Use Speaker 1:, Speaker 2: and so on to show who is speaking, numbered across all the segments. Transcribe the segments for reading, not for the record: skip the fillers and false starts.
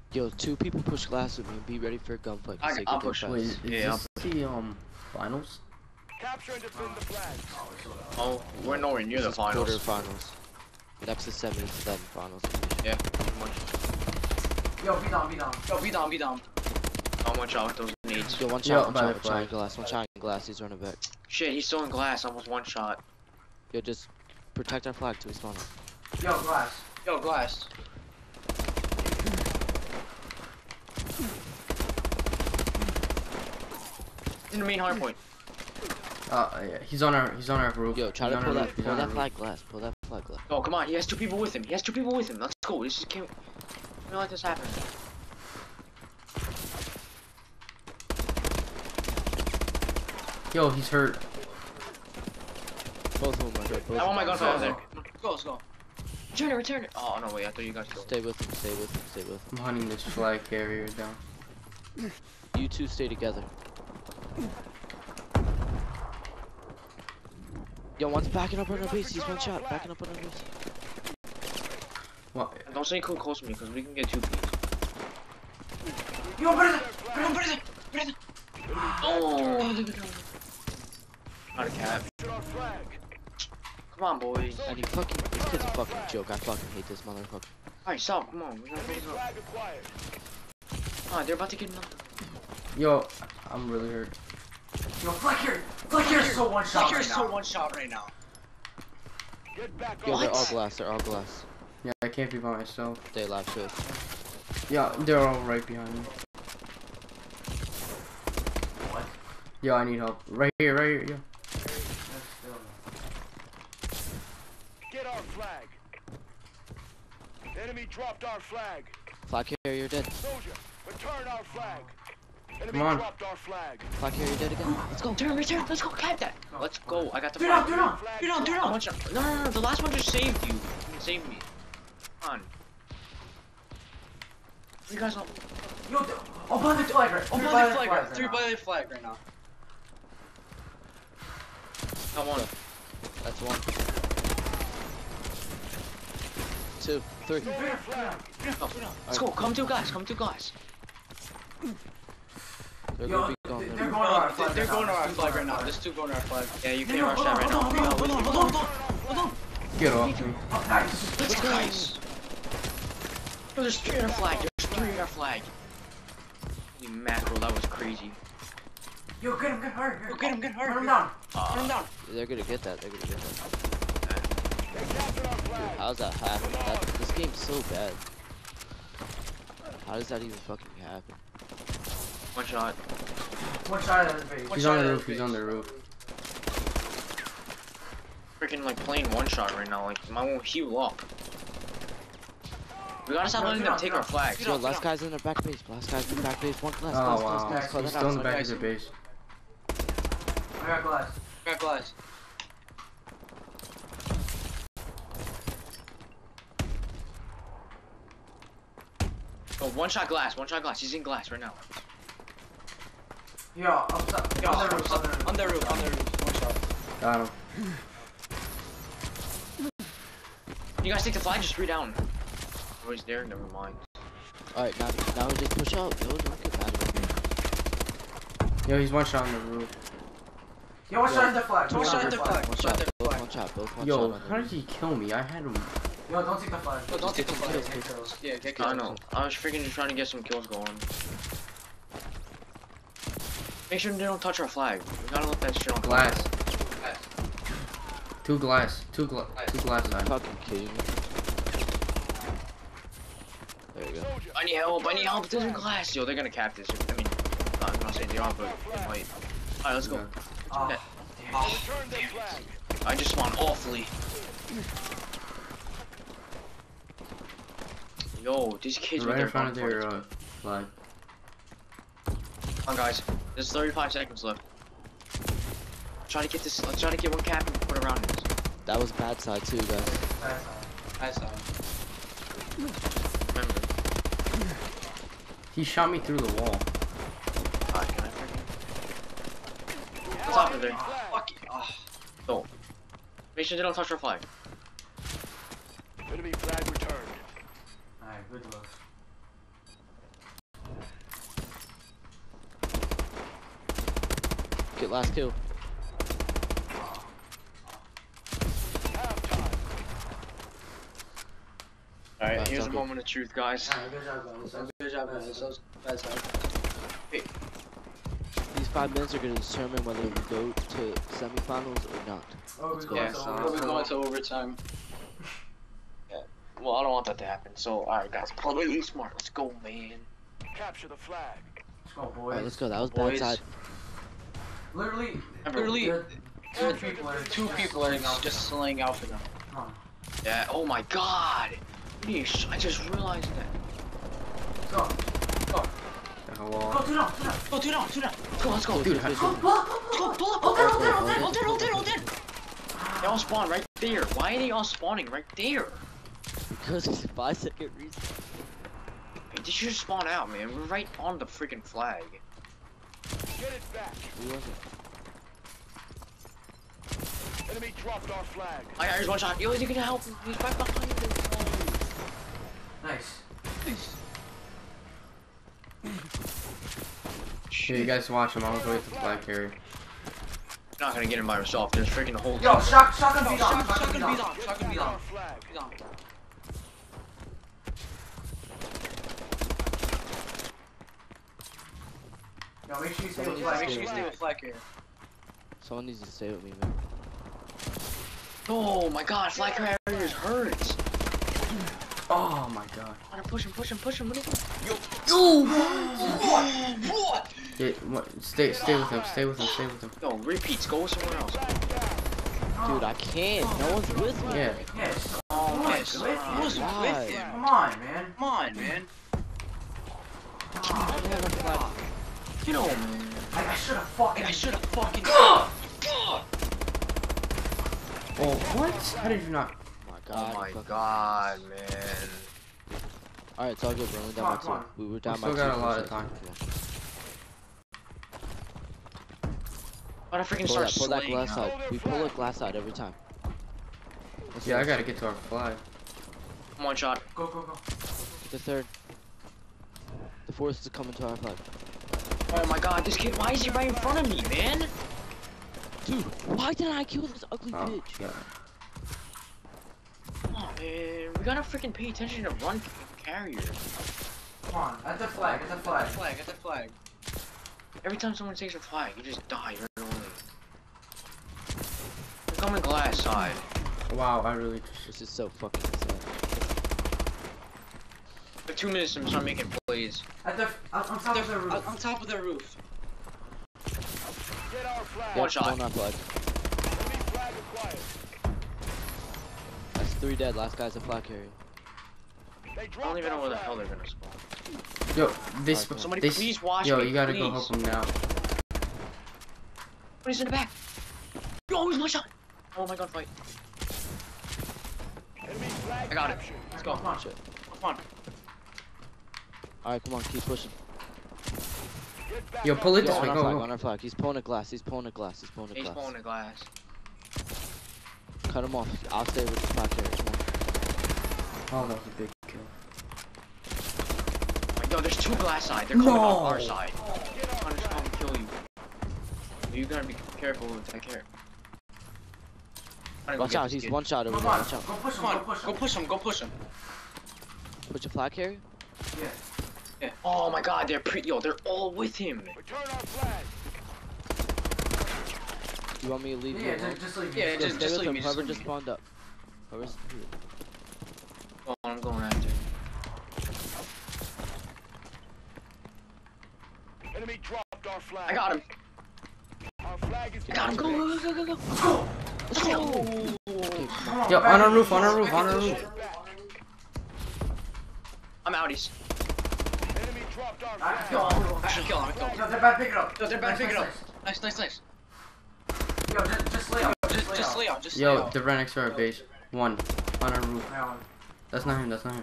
Speaker 1: Yo, two people push glass with me and be ready for a gunfight.
Speaker 2: I'll push.
Speaker 3: Wait, is
Speaker 2: Yeah,
Speaker 3: this the finals?
Speaker 4: Capture and defend the flag.
Speaker 2: oh, we're nowhere near the finals.
Speaker 1: Quarterfinals. Next to 7 to 10 finals.
Speaker 2: Yeah, pretty much.
Speaker 5: Yo, be down, be down.
Speaker 2: Yo, be down, be down. How much out with those nades?
Speaker 1: Yo, one
Speaker 3: Yo,
Speaker 1: shot,
Speaker 3: by the
Speaker 1: one shot
Speaker 3: flag.
Speaker 1: in glass, one shot in glass. He's running back.
Speaker 2: Shit, he's still in glass. Almost one shot.
Speaker 1: Yo, just protect our flag till we spawn.
Speaker 5: Yo, glass.
Speaker 2: Yo, glass. In the main hard point.
Speaker 3: Yeah, he's on our roof.
Speaker 1: Yo, try
Speaker 3: He's
Speaker 1: to
Speaker 3: on
Speaker 1: pull
Speaker 3: our
Speaker 1: that,
Speaker 3: roof, he's
Speaker 1: pull
Speaker 3: on
Speaker 1: that
Speaker 3: our
Speaker 1: flag glass, pull that flag glass.
Speaker 2: Oh, come on. He has two people with him. He has two people with him. Let's go. This just can't. Don't let this happen.
Speaker 3: roof. Yo, he's hurt.
Speaker 1: Both of them are hurt. Both
Speaker 2: I want my
Speaker 1: of them
Speaker 2: gunfire
Speaker 1: are
Speaker 2: there.
Speaker 1: hurt.
Speaker 2: Let's go, let's go. Return it, return it. Oh, no, wait. I thought you guys killed.
Speaker 1: Stay with him, stay with him, stay with him.
Speaker 3: I'm hunting this flag carrier down.
Speaker 1: You two stay together. Yo, one's backing up on our base. He's one shot. Backing up on our base.
Speaker 3: What?
Speaker 2: Don't stay too close to me, because we can get two peas.
Speaker 5: Yo, what is it?
Speaker 2: Oh, not a cat.
Speaker 4: Capture our flag.
Speaker 2: Come on, boys.
Speaker 1: And this kid's a fucking joke. I fucking hate this motherfucker.
Speaker 2: Alright, stop. Come on. We gotta
Speaker 4: Enemy
Speaker 2: close up.
Speaker 4: flag acquired.
Speaker 2: Oh, they're about to get another.
Speaker 3: Yo, I'm really hurt.
Speaker 5: Yo, flag here. Flag here is so one shot right now.
Speaker 2: one shot right now.
Speaker 4: Get back
Speaker 1: Yo,
Speaker 4: on.
Speaker 1: they're all glass. They're all glass.
Speaker 3: Yeah, I can't be by myself.
Speaker 1: Stay alive, shoot.
Speaker 3: Yeah, they're all right behind me.
Speaker 5: What?
Speaker 3: Yo, I need help. Right here, yo.
Speaker 4: Get our flag. Enemy dropped our flag.
Speaker 1: Flag carrier dead.
Speaker 4: Soldier, return our flag. Enemy
Speaker 3: Come on.
Speaker 4: dropped our flag.
Speaker 1: Flag carrier dead again. Let's go.
Speaker 2: Return. Let's go. Cap that. Let's go. I got the
Speaker 5: Do not,
Speaker 2: flag.
Speaker 5: do not.
Speaker 4: Flag
Speaker 2: Do not. One shot. No. The last one just saved you. Saved me. Come on. You guys don't.
Speaker 5: Yo, oh, by the flag right.
Speaker 2: Oh, by the flag right. Three by the flag right now. Got one.
Speaker 1: That's 1. 2, 3.
Speaker 4: Stole our flag.
Speaker 2: Let's go. Come two guys. Come two guys.
Speaker 1: They're
Speaker 5: Yo,
Speaker 1: gonna be going.
Speaker 5: they're going to our flag.
Speaker 2: They're going to our flag right now. There's two going to our flag. Yeah, you can't rush that right now.
Speaker 5: Hold on.
Speaker 3: Get off me.
Speaker 5: Oh, nice.
Speaker 2: Let's go. Nice. Yo, there's 3 in our flag. There's 3 in our flag. Holy mackerel, that was crazy.
Speaker 5: Yo, get him, get hurt.
Speaker 2: Yo, get him,
Speaker 5: Run him down.
Speaker 2: Put him down.
Speaker 1: They're gonna get that. They're gonna get that.
Speaker 4: They captured our
Speaker 1: Dude,
Speaker 4: flag.
Speaker 1: how's that happen? This game's so bad. How does that even fucking happen?
Speaker 2: One shot.
Speaker 5: One shot at the base.
Speaker 2: One
Speaker 3: He's
Speaker 2: shot
Speaker 3: on the
Speaker 2: at
Speaker 3: roof,
Speaker 2: the
Speaker 3: he's on
Speaker 2: base.
Speaker 3: the roof.
Speaker 2: Freaking like playing one shot right now. Like, mine won't heal up. We gotta stop letting them take our flags.
Speaker 1: Yo, last guy's in the back base. Last guy's in the back base. One glass.
Speaker 3: Oh
Speaker 1: glass,
Speaker 3: wow,
Speaker 1: glass, glass.
Speaker 3: he's
Speaker 1: Call
Speaker 3: still in
Speaker 1: that
Speaker 3: the
Speaker 1: out.
Speaker 3: back of their base.
Speaker 5: I got glass.
Speaker 2: Got glass. Oh, one shot glass. He's in glass right now.
Speaker 5: Yo, up top.
Speaker 2: Yo,
Speaker 5: On the roof, on the roof.
Speaker 2: on the roof. One shot.
Speaker 3: Got him.
Speaker 2: You guys take the flag, just 3 down. Oh, he's there? Never mind.
Speaker 1: Alright, now we just push out. Yo, don't get mad at me.
Speaker 3: Yo, he's one shot on the roof.
Speaker 5: Yo, one shot at the flag.
Speaker 2: One shot at the flag.
Speaker 1: One shot. Both one shot. Both one
Speaker 3: Yo,
Speaker 1: shot.
Speaker 3: how did he kill me? I had him.
Speaker 5: Yo, don't take the flag.
Speaker 2: Oh, don't take the flag.
Speaker 1: Get
Speaker 5: kills.
Speaker 2: Yeah, get
Speaker 1: kills.
Speaker 2: I know. I was freaking just trying to get some kills going. Make sure they don't touch our flag. We gotta let that shit on
Speaker 3: Glass. Two glass died.
Speaker 1: Fucking kidding me. There you go.
Speaker 4: Soldier,
Speaker 2: I need help. There's a glass. Yo, they're gonna cap this. I mean, I'm not saying they are, but they might. Alright, let's go.
Speaker 5: Oh,
Speaker 2: Okay.
Speaker 4: return their flag.
Speaker 2: I just spawned awfully. Yo, these kids with
Speaker 3: Right
Speaker 2: their
Speaker 3: in front of their
Speaker 2: gunfights.
Speaker 3: flag.
Speaker 2: Come on, guys. There's 35 seconds left. Try to get this. Let's try to get one cap and put around this.
Speaker 1: That was bad side too, guys.
Speaker 5: that's all.
Speaker 2: Remember.
Speaker 3: He shot me through the wall.
Speaker 2: Alright, can I freaking? What's up with there? Fuck it. Oh. Make sure they don't touch our flag.
Speaker 4: Enemy flag returned.
Speaker 5: Alright, good luck.
Speaker 1: it, last kill.
Speaker 4: Halftime.
Speaker 2: Alright,
Speaker 1: That's
Speaker 2: here's a
Speaker 1: okay.
Speaker 2: moment of truth, guys.
Speaker 5: Alright, good job, guys.
Speaker 2: Good job, guys. That's
Speaker 1: These 5 minutes are gonna determine whether we go to semifinals or not.
Speaker 5: Oh,
Speaker 1: Let's
Speaker 5: we
Speaker 1: go.
Speaker 5: got
Speaker 2: Yeah,
Speaker 5: some-
Speaker 2: so we're going to overtime. Yeah. Well, I don't want that to happen. So, alright, guys, play smart. Let's go, man.
Speaker 4: Capture the flag.
Speaker 5: Let's go, boys.
Speaker 1: Alright, let's go. That was bad
Speaker 2: Boys.
Speaker 1: side.
Speaker 5: Literally,
Speaker 2: Literally,
Speaker 5: two people are
Speaker 2: two people are just slaying out for them.
Speaker 5: Come on.
Speaker 2: Yeah. Oh my God. I just realized that.
Speaker 5: Go.
Speaker 3: Hello.
Speaker 5: Go, do not.
Speaker 2: Go, do not. Go, let's go.
Speaker 3: Dude,
Speaker 5: Go,
Speaker 3: how-
Speaker 5: pull up.
Speaker 2: Pull up.
Speaker 5: Hold it.
Speaker 2: Hold it. They all spawn right there. Why are they all spawning right there?
Speaker 1: Because it's a 5-second reset.
Speaker 2: Hey, they should spawn out, man. We're right on the freaking flag.
Speaker 4: Get it back.
Speaker 1: We wasn't.
Speaker 4: Enemy dropped our flag.
Speaker 2: I got here's one shot. Yo, is he gonna help? He's right behind us.
Speaker 5: Nice.
Speaker 3: Here, you guys watch him. I'm gonna go get the flag carrier.
Speaker 2: You're not gonna get him by yourself. There's freaking a whole.
Speaker 5: Yo, shotgun beat on.
Speaker 2: Shotgun
Speaker 5: Shotgun
Speaker 2: beat on.
Speaker 4: Get
Speaker 2: Shotgun
Speaker 4: back
Speaker 2: beat
Speaker 4: our
Speaker 2: on.
Speaker 4: flag.
Speaker 2: Beat on.
Speaker 5: Yo, make sure you stay
Speaker 1: Someone
Speaker 5: with
Speaker 1: needs to
Speaker 5: flag.
Speaker 2: Make sure you stay with flag here.
Speaker 1: Someone needs to stay with me, man.
Speaker 2: Oh my God, flag carriers hurts.
Speaker 3: Oh my god.
Speaker 2: Push him. What are you doing?
Speaker 3: Yeah, what? Stay with him.
Speaker 2: Yo, repeats. Go somewhere else.
Speaker 1: Dude, I can't. No one's with me.
Speaker 3: Yeah.
Speaker 5: Yes.
Speaker 2: Oh,
Speaker 5: Nice.
Speaker 2: yes.
Speaker 5: With
Speaker 2: Who's
Speaker 5: you.
Speaker 2: with him?
Speaker 5: Come on, man.
Speaker 2: Come on, man.
Speaker 1: I don't have a flag.
Speaker 2: You know, man.
Speaker 5: I should have fucking.
Speaker 2: I should have fucking.
Speaker 3: Oh, what? How did you not?
Speaker 1: Oh my
Speaker 2: Oh
Speaker 1: god.
Speaker 2: my
Speaker 1: you fucking-
Speaker 2: God, man.
Speaker 1: Alright, it's all good, bro. We're
Speaker 5: Come on,
Speaker 1: down by
Speaker 5: come on.
Speaker 1: 2. We were down by
Speaker 3: still
Speaker 1: 2.
Speaker 3: got a lot
Speaker 1: for
Speaker 3: of time.
Speaker 2: But I freaking
Speaker 1: Pull
Speaker 2: start
Speaker 1: that
Speaker 2: slaying
Speaker 1: glass
Speaker 2: now.
Speaker 1: side. We pull it glass side every time. Let's
Speaker 3: Yeah,
Speaker 1: go.
Speaker 3: I gotta get to our flag.
Speaker 2: One shot.
Speaker 5: Go.
Speaker 1: Get the 3rd. The 4th is coming to our flag.
Speaker 2: Oh my God, this kid. Why is he right in front of me, man?
Speaker 1: Dude, why didn't I kill this ugly
Speaker 3: Oh,
Speaker 1: bitch?
Speaker 3: yeah.
Speaker 2: Come on, man. We gotta freaking pay attention to run carriers.
Speaker 5: Come on. At the flag.
Speaker 2: At the flag. Every time someone takes a flag, you just die right away. They're coming glass side.
Speaker 3: Wow, I really just.
Speaker 1: This is so fucking insane.
Speaker 2: For 2 minutes to start making plays.
Speaker 5: On top of the roof.
Speaker 2: On top of the roof.
Speaker 4: Get our flag.
Speaker 1: Yep,
Speaker 2: shot.
Speaker 1: on our flag.
Speaker 4: Enemy flag acquired.
Speaker 1: That's 3 dead. Last guy's a flag carrier.
Speaker 4: They
Speaker 2: I
Speaker 4: dropped
Speaker 2: don't even know
Speaker 4: our
Speaker 2: where the
Speaker 4: flag.
Speaker 2: hell they're gonna spawn.
Speaker 3: Yo, they.
Speaker 1: Alright,
Speaker 2: Somebody
Speaker 3: they
Speaker 2: please watch
Speaker 3: Yo,
Speaker 2: me,
Speaker 3: you gotta go
Speaker 2: please.
Speaker 3: help them now.
Speaker 2: But he's in the back. Yo, he's my shot. Oh my God, fight.
Speaker 4: Enemy flag
Speaker 2: I got it.
Speaker 4: captured.
Speaker 2: Let's go.
Speaker 5: Come on.
Speaker 1: Shit.
Speaker 2: Come on.
Speaker 1: Alright, come on, keep pushing.
Speaker 4: Get back
Speaker 3: Yo,
Speaker 4: our
Speaker 3: pull it
Speaker 1: Yo,
Speaker 3: this
Speaker 1: on
Speaker 3: way.
Speaker 1: our
Speaker 3: Go,
Speaker 1: flag,
Speaker 3: go.
Speaker 1: on our flag. He's pulling a glass. He's pulling a glass.
Speaker 2: He's pulling the glass.
Speaker 1: Cut him off. I'll stay with the flag carrier. Come on.
Speaker 3: Oh, that was a big kill.
Speaker 2: Yo, there's 2 glass side. They're coming on our side. They're trying to come kill you. You gotta be careful with that carrot.
Speaker 1: Watch out, he's one shot over
Speaker 5: Come
Speaker 1: there.
Speaker 5: on.
Speaker 1: Watch out.
Speaker 5: Go push him.
Speaker 2: Come on,
Speaker 5: Go push him.
Speaker 2: go push him.
Speaker 1: Put your flag carrier.
Speaker 5: Yeah.
Speaker 2: Yeah. Oh my God, they're they're all with him.
Speaker 4: Return our flag.
Speaker 1: You want me to leave you
Speaker 5: Yeah,
Speaker 1: alone?
Speaker 5: just leave me.
Speaker 2: Yeah,
Speaker 1: Yo,
Speaker 2: just
Speaker 1: stay with
Speaker 2: leave
Speaker 1: him.
Speaker 2: me,
Speaker 1: Whoever
Speaker 2: just
Speaker 1: just
Speaker 2: leave me.
Speaker 1: spawned up. Whoever's here.
Speaker 2: Oh, I'm going after.
Speaker 4: Enemy dropped our flag.
Speaker 2: I got him.
Speaker 4: Our flag is
Speaker 2: I got him. Go. Let's go.
Speaker 5: Come on,
Speaker 3: Yo,
Speaker 5: back
Speaker 3: on our
Speaker 5: in.
Speaker 3: roof, on our roof.
Speaker 4: Get back.
Speaker 2: I'm outies.
Speaker 4: Enemy dropped our
Speaker 5: I
Speaker 4: flag.
Speaker 5: kill him.
Speaker 2: I should kill him.
Speaker 5: Yo, they're about to pick it up.
Speaker 2: Yo, they're about to pick it up.
Speaker 5: Nice.
Speaker 2: Nice.
Speaker 5: Yo, just lay out.
Speaker 2: Just lay out. Just lay
Speaker 3: Yo,
Speaker 2: out.
Speaker 3: they're right next to our base. One. On our roof.
Speaker 5: That one.
Speaker 3: That's not him, that's not him.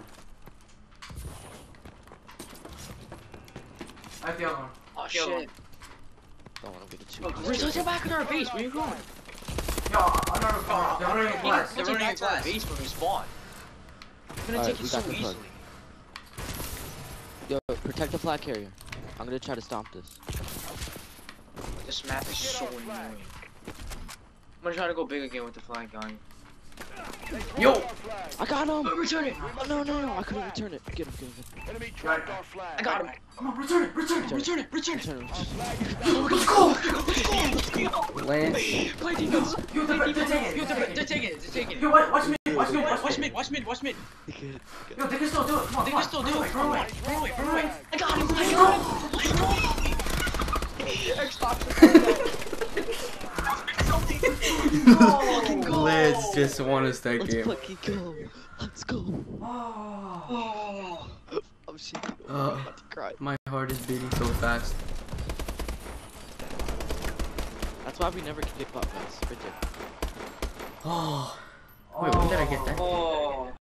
Speaker 5: I have the other one.
Speaker 2: Oh shit.
Speaker 1: Don't want to get too.
Speaker 2: Look, we're still back at our base. Where you going?
Speaker 5: Yo, another one. They're running in glass.
Speaker 2: They're running back to our base when we spawn. It's gonna
Speaker 1: Alright,
Speaker 2: take
Speaker 1: we
Speaker 2: it so
Speaker 1: got the plug.
Speaker 2: easily.
Speaker 1: Yo, protect the flag carrier. I'm gonna try to stomp this.
Speaker 2: This map is so annoying. I'm gonna try to go big again with the flag gun.
Speaker 3: Yo!
Speaker 1: I got him!
Speaker 2: Return it!
Speaker 1: Oh, no, I couldn't return it. Get him, get him.
Speaker 4: Enemy dropped our flag.
Speaker 2: I got him!
Speaker 5: Come on, return it.
Speaker 2: Return it!
Speaker 1: Return
Speaker 2: Return
Speaker 1: it.
Speaker 2: it!
Speaker 4: Flag is down.
Speaker 5: Let's go.
Speaker 3: Lance.
Speaker 2: Play defense!
Speaker 5: Yo, they're taking it.
Speaker 2: They're taking it! They're taking it!
Speaker 5: Yo, watch me.
Speaker 2: Watch mid! Watch mid! Watch mid!
Speaker 5: Yo, they can still do it. Come on,
Speaker 2: They can still do it! Run away! Run away! Run away! I got him!
Speaker 3: Lance just won us that
Speaker 1: Let's
Speaker 3: game.
Speaker 1: fucking go. Let's go.
Speaker 5: Oh.
Speaker 1: I'm shaking. I'm
Speaker 3: Uh,
Speaker 1: about to cry.
Speaker 3: my heart is beating so fast.
Speaker 1: That's why we never can get bot guys. Right there.
Speaker 3: Oh. Wait, when did I get that?
Speaker 2: Oh!